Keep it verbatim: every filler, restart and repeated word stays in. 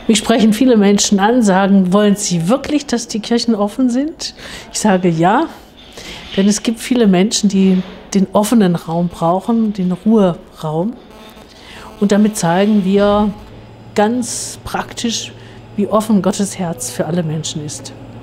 Mich sprechen viele Menschen an, sagen, wollen Sie wirklich, dass die Kirchen offen sind? Ich sage ja, denn es gibt viele Menschen, die den offenen Raum brauchen, den Ruheraum. Und damit zeigen wir ganz praktisch, wie offen Gottes Herz für alle Menschen ist.